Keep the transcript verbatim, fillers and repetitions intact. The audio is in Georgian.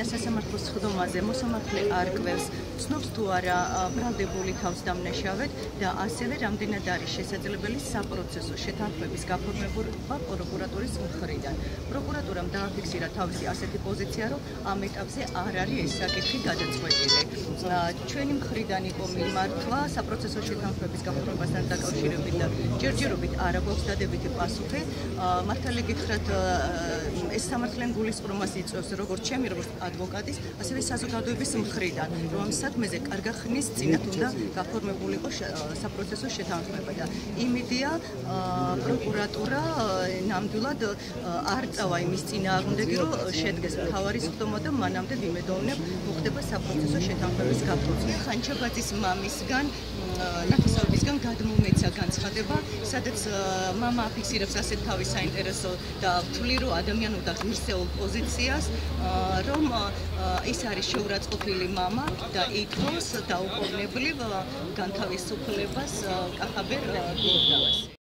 სასამართლოს სხდომაზე მოსამართლე არ კვევს, ცნობს თუ არა ბრალდებული თავს დამნაშავედ და ასევე რამდენად არის შესაძლებელი საპროცესო შეთანხმების გაფორმება პროკურატურის მხრიდან. პროკურატურამ დააფიქსირა თავისი ასეთი პოზიცია, რომ ამ ეტაპზე არ არის ეს საკითხი გადაწყვეტილი. ჩვენი მხრიდან იყო მიმართვა საპროცესო შეთანხმების გაფორმებასთან დაკავშირებით და ჯერჯერობით არ აქვს დადებითი პასუხი. მართალი გითხრათ, ეს სამართლიან გულისწყრომას იწვევს როგორც ჩემი, როგორც ადვოკატის, ასევე საზოგადოების მხრიდან, რომ ამ საქმეზე კარგა ხნის წინათ უნდა გაფორმებულიყო საპროცესო შეთანხმება და იმედია პროკურატურა ნამდვილად არ წავა იმის წინააღმდეგი, რომ შედგეს მთავარი სხდომა და მანამდე ვიმედოვნებ მოხდება საპროცესო შეთანხმების გაფორმება. ხანჩაბაძის მამისგან ნათესავებისგან გადმომეცა განცხადება, სადაც მამა აფიქსირებს ასეთ თავის საინტერესო და ვთვლი, რომ ადამიანი უნდა ღირსეულ პოზიციას, რომ ის არის შეურაცხყოფილი მამა და ითხოვს დაუყოვნებლივ განთავისუფლებას კახაბერ გულდავას.